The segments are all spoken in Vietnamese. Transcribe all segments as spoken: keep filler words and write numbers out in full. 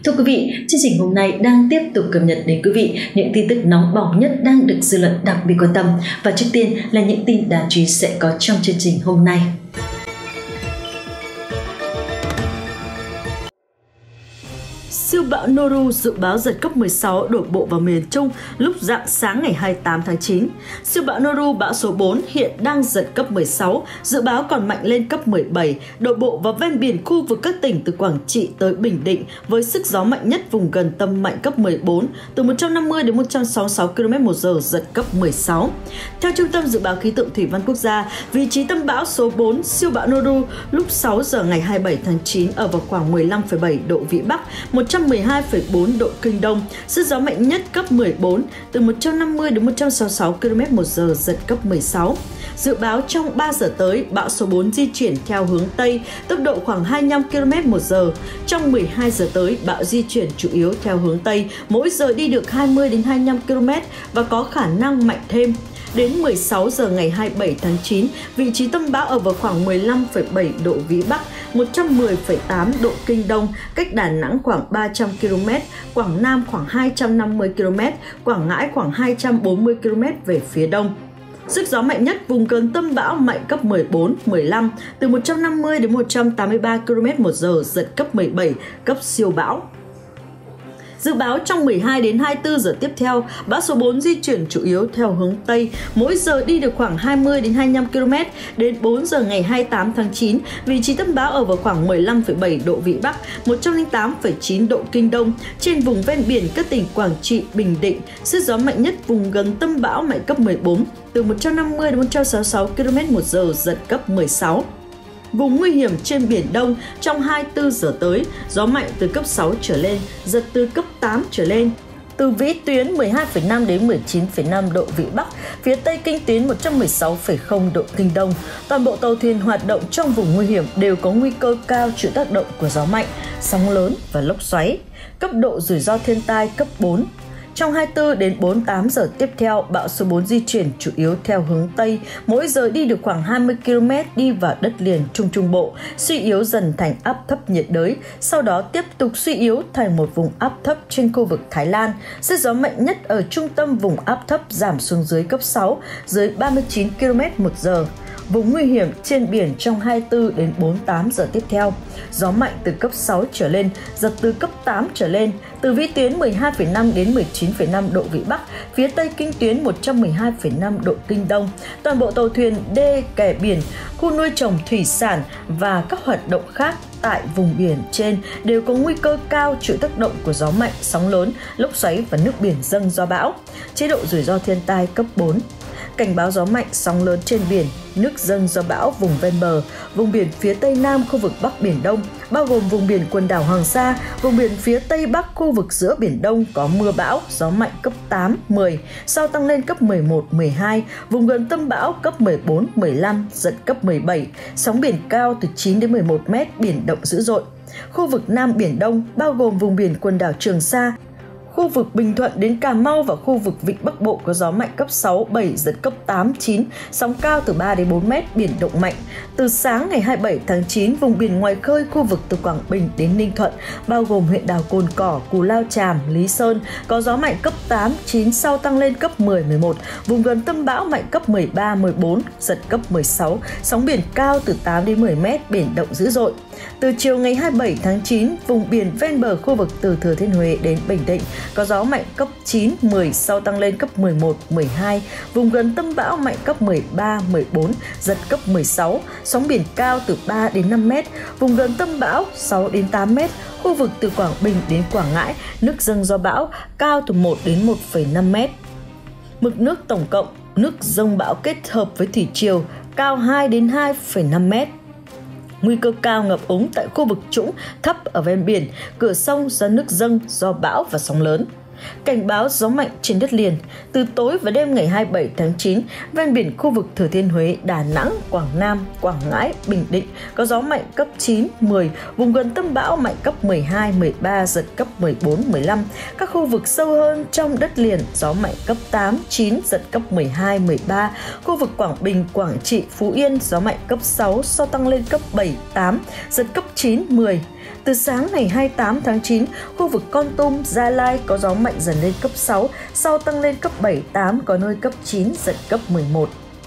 Thưa quý vị, chương trình hôm nay đang tiếp tục cập nhật đến quý vị những tin tức nóng bỏng nhất đang được dư luận đặc biệt quan tâm. Và trước tiên là những tin đáng chú ý sẽ có trong chương trình hôm nay. Siêu bão Noru dự báo giật cấp mười sáu đổ bộ vào miền Trung lúc rạng sáng ngày hai mươi tám tháng chín. Siêu bão Noru bão số bốn hiện đang giật cấp mười sáu, dự báo còn mạnh lên cấp mười bảy, đổ bộ vào ven biển khu vực các tỉnh từ Quảng Trị tới Bình Định với sức gió mạnh nhất vùng gần tâm mạnh cấp mười bốn, từ một trăm năm mươi đến một trăm sáu mươi sáu ki lô mét một giờ, giật cấp mười sáu. Theo Trung tâm Dự báo Khí tượng Thủy văn Quốc gia, vị trí tâm bão số bốn siêu bão Noru lúc sáu giờ ngày hai mươi bảy tháng chín ở vào khoảng mười lăm phẩy bảy độ Vĩ Bắc, một trăm mười hai phẩy bốn độ Kinh Đông, sức gió mạnh nhất cấp mười bốn, từ một trăm năm mươi đến một trăm sáu mươi sáu ki lô mét một giờ, giật cấp mười sáu. Dự báo trong ba giờ tới, bão số bốn di chuyển theo hướng Tây, tốc độ khoảng hai mươi lăm ki lô mét một giờ. Trong mười hai giờ tới, bão di chuyển chủ yếu theo hướng Tây, mỗi giờ đi được hai mươi đến hai mươi lăm ki lô mét và có khả năng mạnh thêm. Đến mười sáu giờ ngày hai mươi bảy tháng chín, vị trí tâm bão ở vào khoảng mười lăm phẩy bảy độ Vĩ Bắc, một trăm mười phẩy tám độ Kinh Đông, cách Đà Nẵng khoảng ba trăm ki lô mét, Quảng Nam khoảng hai trăm năm mươi ki lô mét, Quảng Ngãi khoảng hai trăm bốn mươi ki lô mét về phía đông. Sức gió mạnh nhất vùng gần tâm bão mạnh cấp mười bốn, mười lăm, từ một trăm năm mươi đến một trăm tám mươi ba ki lô mét một giờ, giật cấp mười bảy, cấp siêu bão. Dự báo trong mười hai đến hai mươi tư giờ tiếp theo, bão số bốn di chuyển chủ yếu theo hướng Tây, mỗi giờ đi được khoảng hai mươi đến hai mươi lăm ki lô mét. Đến bốn giờ ngày hai mươi tám tháng chín, vị trí tâm bão ở vào khoảng mười lăm phẩy bảy độ Vĩ Bắc, một trăm lẻ tám phẩy chín độ Kinh Đông, trên vùng ven biển các tỉnh Quảng Trị, Bình Định. Sức gió mạnh nhất vùng gần tâm bão mạnh cấp mười bốn, từ một trăm năm mươi đến một trăm sáu mươi sáu ki lô mét một giờ, giật cấp mười sáu. Vùng nguy hiểm trên Biển Đông trong hai mươi tư giờ tới, gió mạnh từ cấp sáu trở lên, giật từ cấp tám trở lên. Từ vĩ tuyến mười hai phẩy năm đến mười chín phẩy năm độ Vĩ Bắc, phía Tây kinh tuyến một trăm mười sáu phẩy không độ Kinh Đông. Toàn bộ tàu thuyền hoạt động trong vùng nguy hiểm đều có nguy cơ cao chịu tác động của gió mạnh, sóng lớn và lốc xoáy. Cấp độ rủi ro thiên tai cấp bốn. Trong hai mươi tư đến bốn mươi tám giờ tiếp theo, bão số bốn di chuyển chủ yếu theo hướng Tây, mỗi giờ đi được khoảng hai mươi ki lô mét, đi vào đất liền Trung Trung Bộ, suy yếu dần thành áp thấp nhiệt đới, sau đó tiếp tục suy yếu thành một vùng áp thấp trên khu vực Thái Lan. Sức gió mạnh nhất ở trung tâm vùng áp thấp giảm xuống dưới cấp sáu, dưới ba mươi chín ki lô mét một giờ. Vùng nguy hiểm trên biển trong hai mươi tư đến bốn mươi tám giờ tiếp theo, gió mạnh từ cấp sáu trở lên, giật từ cấp tám trở lên, từ vĩ tuyến mười hai phẩy năm đến mười chín phẩy năm độ Vĩ Bắc, phía Tây kinh tuyến một trăm mười hai phẩy năm độ Kinh Đông. Toàn bộ tàu thuyền, đê, kè biển, khu nuôi trồng thủy sản và các hoạt động khác tại vùng biển trên đều có nguy cơ cao chịu tác động của gió mạnh, sóng lớn, lốc xoáy và nước biển dâng do bão. Chế độ rủi ro thiên tai cấp bốn. Cảnh báo gió mạnh, sóng lớn trên biển, nước dâng do bão vùng ven bờ, vùng biển phía Tây Nam khu vực Bắc Biển Đông, bao gồm vùng biển quần đảo Hoàng Sa, vùng biển phía Tây Bắc khu vực giữa Biển Đông có mưa bão, gió mạnh cấp tám, mười, sau tăng lên cấp mười một, mười hai, vùng gần tâm bão cấp mười bốn, mười lăm, giật cấp mười bảy, sóng biển cao từ chín đến mười một mét, biển động dữ dội. Khu vực Nam Biển Đông, bao gồm vùng biển quần đảo Trường Sa, khu vực Bình Thuận đến Cà Mau và khu vực Vịnh Bắc Bộ có gió mạnh cấp sáu, bảy, giật cấp tám, chín, sóng cao từ ba đến bốn mét, biển động mạnh. Từ sáng ngày hai mươi bảy tháng chín, vùng biển ngoài khơi khu vực từ Quảng Bình đến Ninh Thuận, bao gồm huyện đảo Cồn Cỏ, Cù Lao Chàm, Lý Sơn, có gió mạnh cấp tám, chín, sau tăng lên cấp mười, mười một. Vùng gần tâm bão mạnh cấp mười ba, mười bốn, giật cấp mười sáu, sóng biển cao từ tám đến mười mét, biển động dữ dội. Từ chiều ngày hai mươi bảy tháng chín, vùng biển ven bờ khu vực từ Thừa Thiên Huế đến Bình Định có gió mạnh cấp chín, mười, sau tăng lên cấp mười một, mười hai. Vùng gần tâm bão mạnh cấp mười ba, mười bốn, giật cấp mười sáu, sóng biển cao từ ba đến năm mét. Vùng gần tâm bão sáu đến tám mét. Khu vực từ Quảng Bình đến Quảng Ngãi, nước dâng do bão cao từ một đến một phẩy năm mét. Mực nước tổng cộng, nước dâng bão kết hợp với thủy triều cao hai đến hai phẩy năm mét. Nguy cơ cao ngập úng tại khu vực trũng thấp ở ven biển, cửa sông do nước dâng do bão và sóng lớn. Cảnh báo gió mạnh trên đất liền. Từ tối và đêm ngày hai mươi bảy tháng chín, ven biển khu vực Thừa Thiên Huế, Đà Nẵng, Quảng Nam, Quảng Ngãi, Bình Định có gió mạnh cấp chín, mười, vùng gần tâm bão mạnh cấp mười hai, mười ba, giật cấp mười bốn, mười lăm. Các khu vực sâu hơn trong đất liền gió mạnh cấp tám, chín, giật cấp mười hai, mười ba. Khu vực Quảng Bình, Quảng Trị, Phú Yên gió mạnh cấp sáu, sau tăng lên cấp bảy, tám, giật cấp chín, mười. Từ sáng ngày hai mươi tám tháng chín, khu vực Kon Tum, Gia Lai có gió mạnh dần lên cấp sáu, sau tăng lên cấp bảy, tám, có nơi cấp chín, giật cấp mười một.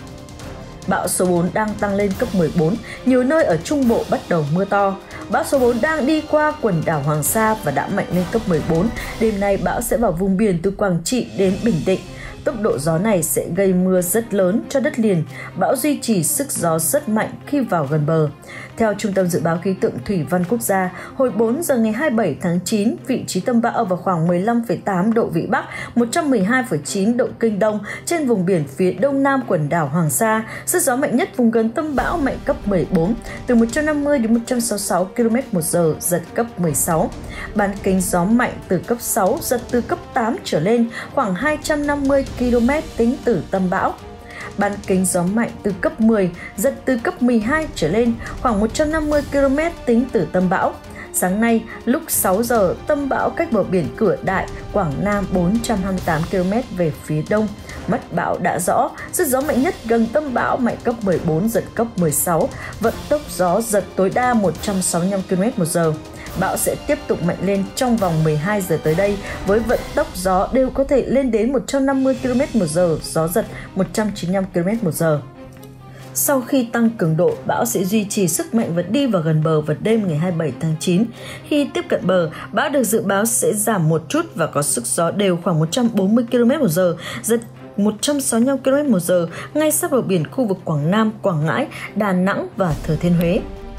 Bão số bốn đang tăng lên cấp mười bốn, nhiều nơi ở Trung Bộ bắt đầu mưa to. Bão số bốn đang đi qua quần đảo Hoàng Sa và đã mạnh lên cấp mười bốn. Đêm nay bão sẽ vào vùng biển từ Quảng Trị đến Bình Định. Tốc độ gió này sẽ gây mưa rất lớn cho đất liền. Bão duy trì sức gió rất mạnh khi vào gần bờ. Theo Trung tâm Dự báo Khí tượng Thủy văn Quốc gia, hồi bốn giờ ngày hai mươi bảy tháng chín, vị trí tâm bão ở vào khoảng mười lăm phẩy tám độ Vĩ Bắc, một trăm mười hai phẩy chín độ Kinh Đông trên vùng biển phía đông nam quần đảo Hoàng Sa. Sức gió mạnh nhất vùng gần tâm bão mạnh cấp mười bốn, từ một trăm năm mươi đến một trăm sáu mươi sáu ki lô mét một giờ, giật cấp mười sáu. Bán kính gió mạnh từ cấp sáu, giật từ cấp tám trở lên, khoảng hai trăm năm mươi ki lô mét tính từ tâm bão. Bán kính gió mạnh từ cấp mười, giật từ cấp mười hai trở lên, khoảng một trăm năm mươi ki lô mét tính từ tâm bão. Sáng nay, lúc sáu giờ, tâm bão cách bờ biển Cửa Đại, Quảng Nam bốn trăm hai mươi tám ki lô mét về phía đông. Mắt bão đã rõ, sức gió mạnh nhất gần tâm bão mạnh cấp mười bốn, giật cấp mười sáu, vận tốc gió giật tối đa một trăm sáu mươi lăm ki lô mét một giờ. Bão sẽ tiếp tục mạnh lên trong vòng mười hai giờ tới đây, với vận tốc gió đều có thể lên đến một trăm năm mươi ki lô mét một giờ, gió giật một trăm chín mươi lăm ki lô mét một giờ. Sau khi tăng cường độ, bão sẽ duy trì sức mạnh và đi vào gần bờ vào đêm ngày hai mươi bảy tháng chín. Khi tiếp cận bờ, bão được dự báo sẽ giảm một chút và có sức gió đều khoảng một trăm bốn mươi ki lô mét một giờ, giật một trăm sáu mươi lăm ki lô mét một giờ ngay sát bờ biển khu vực Quảng Nam, Quảng Ngãi, Đà Nẵng và Thừa Thiên Huế.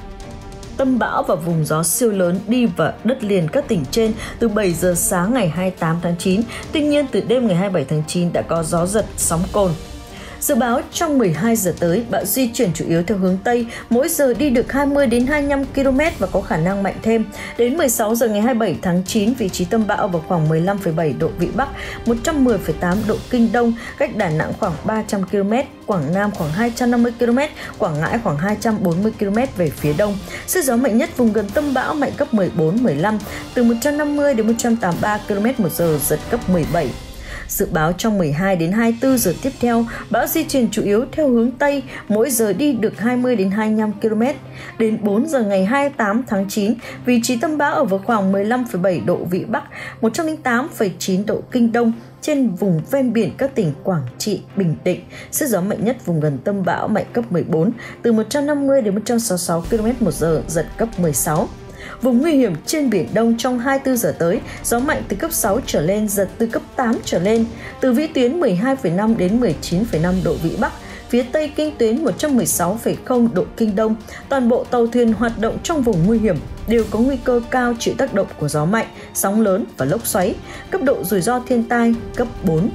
Tâm bão và vùng gió siêu lớn đi vào đất liền các tỉnh trên từ bảy giờ sáng ngày hai mươi tám tháng chín. Tuy nhiên, từ đêm ngày hai mươi bảy tháng chín đã có gió giật, sóng cồn. Dự báo trong mười hai giờ tới, bão di chuyển chủ yếu theo hướng Tây, mỗi giờ đi được hai mươi đến hai mươi lăm ki lô mét và có khả năng mạnh thêm. Đến mười sáu giờ ngày hai mươi bảy tháng chín, vị trí tâm bão vào khoảng mười lăm phẩy bảy độ Vĩ Bắc, một trăm mười phẩy tám độ Kinh Đông, cách Đà Nẵng khoảng ba trăm ki lô mét, Quảng Nam khoảng hai trăm năm mươi ki lô mét, Quảng Ngãi khoảng hai trăm bốn mươi ki lô mét về phía đông. Sức gió mạnh nhất vùng gần tâm bão mạnh cấp mười bốn, mười lăm, từ một trăm năm mươi đến một trăm tám mươi ba ki lô mét một giờ, giật cấp mười bảy. Dự báo trong mười hai đến hai mươi tư giờ tiếp theo, bão di chuyển chủ yếu theo hướng Tây, mỗi giờ đi được hai mươi đến hai mươi lăm ki lô mét. Đến bốn giờ ngày hai mươi tám tháng chín, vị trí tâm bão ở vào khoảng mười lăm phẩy bảy độ Vĩ Bắc, một trăm lẻ tám phẩy chín độ Kinh Đông trên vùng ven biển các tỉnh Quảng Trị, Bình Định. Sức gió mạnh nhất vùng gần tâm bão mạnh cấp mười bốn, từ một trăm năm mươi đến một trăm sáu mươi sáu ki lô mét một giờ, giật cấp mười sáu. Vùng nguy hiểm trên Biển Đông trong hai mươi tư giờ tới, gió mạnh từ cấp sáu trở lên, giật từ cấp tám trở lên, từ vĩ tuyến mười hai phẩy năm đến mười chín phẩy năm độ Vĩ Bắc, phía Tây kinh tuyến một trăm mười sáu phẩy không độ Kinh Đông. Toàn bộ tàu thuyền hoạt động trong vùng nguy hiểm đều có nguy cơ cao chịu tác động của gió mạnh, sóng lớn và lốc xoáy. Cấp độ rủi ro thiên tai cấp bốn.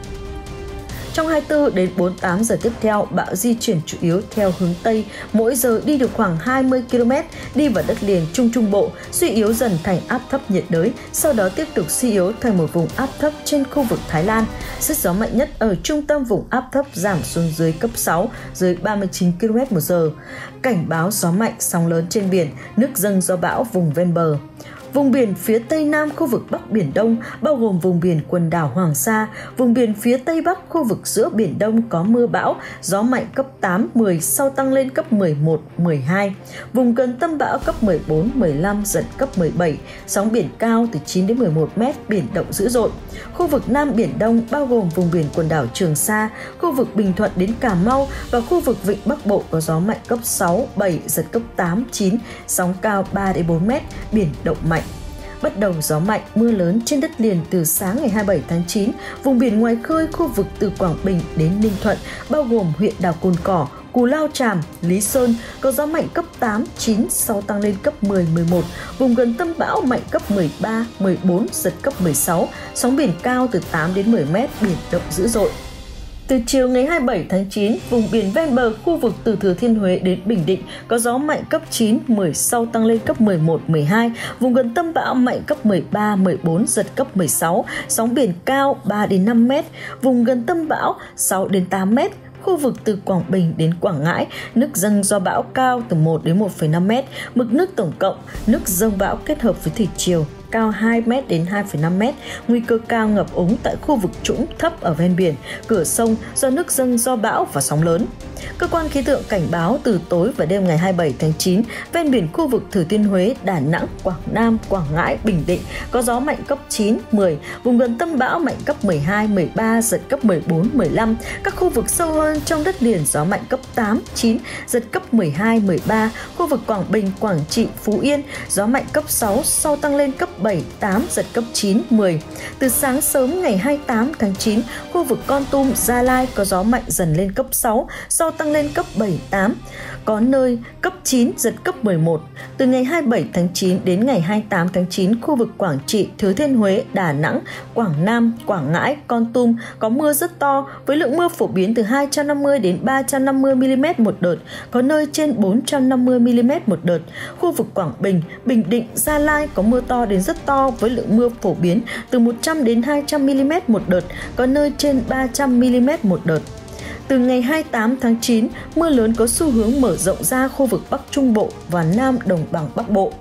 Trong hai mươi tư đến bốn mươi tám giờ tiếp theo, bão di chuyển chủ yếu theo hướng Tây, mỗi giờ đi được khoảng hai mươi ki lô mét, đi vào đất liền Trung Trung Bộ, suy yếu dần thành áp thấp nhiệt đới, sau đó tiếp tục suy yếu thành một vùng áp thấp trên khu vực Thái Lan. Sức gió mạnh nhất ở trung tâm vùng áp thấp giảm xuống dưới cấp sáu, dưới ba mươi chín ki lô mét một giờ. Cảnh báo gió mạnh, sóng lớn trên biển, nước dâng do bão vùng ven bờ. Vùng biển phía Tây Nam khu vực Bắc Biển Đông, bao gồm vùng biển quần đảo Hoàng Sa, vùng biển phía Tây Bắc khu vực giữa Biển Đông có mưa bão, gió mạnh cấp tám, mười, sau tăng lên cấp mười một, mười hai. Vùng gần tâm bão cấp mười bốn, mười lăm, giật cấp mười bảy, sóng biển cao từ chín đến mười một mét, biển động dữ dội. Khu vực Nam Biển Đông bao gồm vùng biển quần đảo Trường Sa, khu vực Bình Thuận đến Cà Mau và khu vực Vịnh Bắc Bộ có gió mạnh cấp sáu, bảy, giật cấp tám, chín, sóng cao ba đến bốn mét, biển động mạnh. Bắt đầu gió mạnh, mưa lớn trên đất liền từ sáng ngày hai mươi bảy tháng chín, vùng biển ngoài khơi khu vực từ Quảng Bình đến Ninh Thuận, bao gồm huyện đảo Cồn Cỏ, Cù Lao Chàm, Lý Sơn, có gió mạnh cấp tám, chín, sau tăng lên cấp mười, mười một, vùng gần tâm bão mạnh cấp mười ba, mười bốn, giật cấp mười sáu, sóng biển cao từ tám đến mười mét, biển động dữ dội. Từ chiều ngày hai mươi bảy tháng chín, vùng biển ven bờ khu vực từ Thừa Thiên Huế đến Bình Định có gió mạnh cấp chín, mười, sau tăng lên cấp mười một, mười hai, vùng gần tâm bão mạnh cấp mười ba, mười bốn, giật cấp mười sáu, sóng biển cao ba đến năm mét, vùng gần tâm bão sáu đến tám mét. Khu vực từ Quảng Bình đến Quảng Ngãi, nước dâng do bão cao từ một đến một phẩy năm mét, mực nước tổng cộng, nước dâng bão kết hợp với thủy triều cao hai mét đến hai phẩy năm mét, nguy cơ cao ngập úng tại khu vực trũng thấp ở ven biển, cửa sông do nước dâng do bão và sóng lớn. Cơ quan khí tượng cảnh báo từ tối và đêm ngày hai mươi bảy tháng chín, ven biển khu vực Thừa Thiên Huế, Đà Nẵng, Quảng Nam, Quảng Ngãi, Bình Định có gió mạnh cấp chín, mười, vùng gần tâm bão mạnh cấp mười hai, mười ba, giật cấp mười bốn, mười lăm. Các khu vực sâu hơn trong đất liền gió mạnh cấp tám, chín, giật cấp mười hai, mười ba. Khu vực Quảng Bình, Quảng Trị, Phú Yên gió mạnh cấp sáu, sau tăng lên cấp bảy, tám, giật cấp chín, mười. Từ sáng sớm ngày hai mươi tám tháng chín, khu vực Kon Tum, Gia Lai có gió mạnh dần lên cấp sáu, sau tăng lên cấp bảy, tám, có nơi cấp chín, giật cấp mười một. Từ ngày hai mươi bảy tháng chín đến ngày hai mươi tám tháng chín, khu vực Quảng Trị, Thừa Thiên Huế, Đà Nẵng, Quảng Nam, Quảng Ngãi, Kon Tum có mưa rất to với lượng mưa phổ biến từ hai trăm năm mươi đến ba trăm năm mươi mi-li-mét một đợt, có nơi trên bốn trăm năm mươi mi-li-mét một đợt. Khu vực Quảng Bình, Bình Định, Gia Lai có mưa to đến rất to với lượng mưa phổ biến từ một trăm đến hai trăm mi-li-mét một đợt, có nơi trên ba trăm mi-li-mét một đợt. Từ ngày hai mươi tám tháng chín, mưa lớn có xu hướng mở rộng ra khu vực Bắc Trung Bộ và Nam Đồng bằng Bắc Bộ.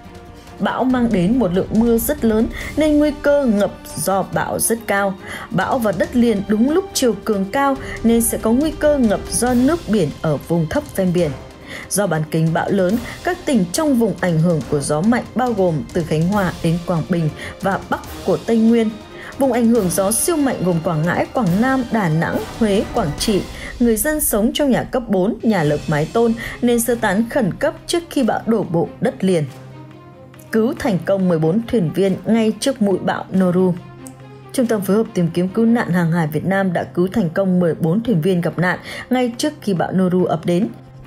Bão mang đến một lượng mưa rất lớn nên nguy cơ ngập do bão rất cao. Bão vào đất liền đúng lúc chiều cường cao nên sẽ có nguy cơ ngập do nước biển ở vùng thấp ven biển. Do bán kính bão lớn, các tỉnh trong vùng ảnh hưởng của gió mạnh bao gồm từ Khánh Hòa đến Quảng Bình và Bắc của Tây Nguyên. Vùng ảnh hưởng gió siêu mạnh gồm Quảng Ngãi, Quảng Nam, Đà Nẵng, Huế, Quảng Trị. Người dân sống trong nhà cấp bốn, nhà lợp mái tôn nên sơ tán khẩn cấp trước khi bão đổ bộ đất liền. Cứu thành công mười bốn thuyền viên ngay trước mũi bão Noru. Trung tâm phối hợp tìm kiếm cứu nạn hàng hải Việt Nam đã cứu thành công mười bốn thuyền viên gặp nạn ngay trước khi bão Noru ập đến.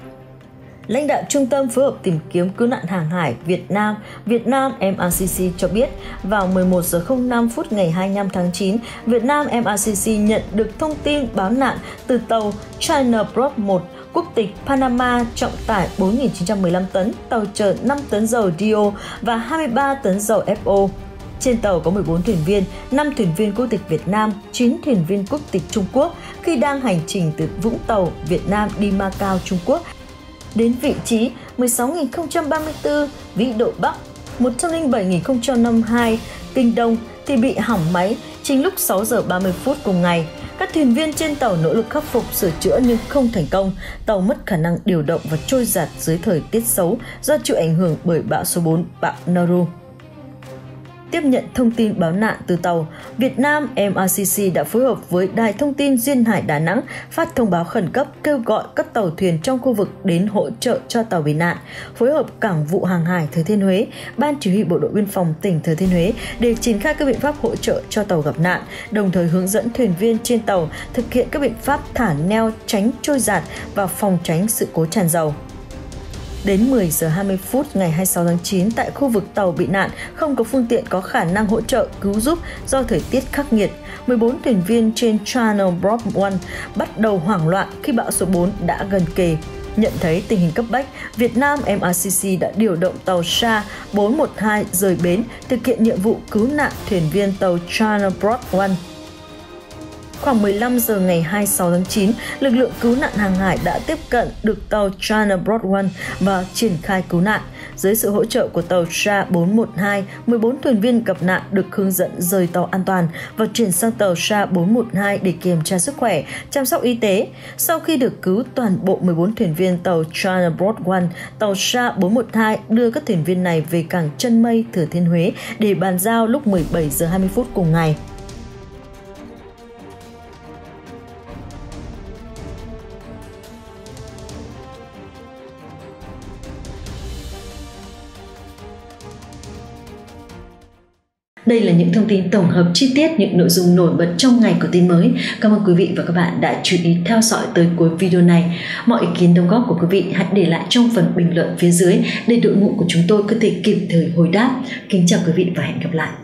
Lãnh đạo Trung tâm phối hợp tìm kiếm cứu nạn hàng hải Việt Nam, Việt Nam em rờ xê xê cho biết, vào mười một giờ không năm phút ngày hai mươi lăm tháng chín, Việt Nam em rờ xê xê nhận được thông tin báo nạn từ tàu China Broad một, quốc tịch Panama, trọng tải bốn nghìn chín trăm mười lăm tấn, tàu chở năm tấn dầu Dio và hai mươi ba tấn dầu ép o. Trên tàu có mười bốn thuyền viên, năm thuyền viên quốc tịch Việt Nam, chín thuyền viên quốc tịch Trung Quốc khi đang hành trình từ Vũng Tàu, Việt Nam đi Macau, Trung Quốc. Đến vị trí mười sáu nghìn không trăm ba mươi tư vĩ độ Bắc, một trăm lẻ bảy nghìn không trăm năm mươi hai kinh Đông thì bị hỏng máy chính lúc sáu giờ ba mươi phút cùng ngày. Các thuyền viên trên tàu nỗ lực khắc phục sửa chữa nhưng không thành công. Tàu mất khả năng điều động và trôi giạt dưới thời tiết xấu do chịu ảnh hưởng bởi bão số bốn, bão Noru. Tiếp nhận thông tin báo nạn từ tàu, Việt Nam em rờ xê xê đã phối hợp với Đài Thông tin Duyên Hải Đà Nẵng phát thông báo khẩn cấp kêu gọi các tàu thuyền trong khu vực đến hỗ trợ cho tàu bị nạn, phối hợp Cảng vụ Hàng hải Thừa Thiên Huế, Ban Chỉ huy Bộ đội Biên phòng tỉnh Thừa Thiên Huế để triển khai các biện pháp hỗ trợ cho tàu gặp nạn, đồng thời hướng dẫn thuyền viên trên tàu thực hiện các biện pháp thả neo tránh trôi giạt và phòng tránh sự cố tràn dầu. Đến mười giờ hai mươi phút ngày hai mươi sáu tháng chín, tại khu vực tàu bị nạn không có phương tiện có khả năng hỗ trợ cứu giúp do thời tiết khắc nghiệt. mười bốn thuyền viên trên Channel Broad một bắt đầu hoảng loạn khi bão số bốn đã gần kề. Nhận thấy tình hình cấp bách, Việt Nam em rờ xê xê đã điều động tàu S A bốn một hai rời bến thực hiện nhiệm vụ cứu nạn thuyền viên tàu Channel Broad một. Khoảng mười lăm giờ ngày hai mươi sáu tháng chín, lực lượng cứu nạn hàng hải đã tiếp cận được tàu China Broad một và triển khai cứu nạn. Dưới sự hỗ trợ của tàu S A bốn một hai, mười bốn thuyền viên gặp nạn được hướng dẫn rời tàu an toàn và chuyển sang tàu S A bốn một hai để kiểm tra sức khỏe, chăm sóc y tế. Sau khi được cứu toàn bộ mười bốn thuyền viên tàu China Broad một, tàu S A bốn một hai đưa các thuyền viên này về cảng Chân Mây, Thừa Thiên Huế để bàn giao lúc mười bảy giờ hai mươi phút cùng ngày. Đây là những thông tin tổng hợp chi tiết những nội dung nổi bật trong ngày của tin mới. Cảm ơn quý vị và các bạn đã chú ý theo dõi tới cuối video này. Mọi ý kiến đóng góp của quý vị hãy để lại trong phần bình luận phía dưới để đội ngũ của chúng tôi có thể kịp thời hồi đáp. Kính chào quý vị và hẹn gặp lại.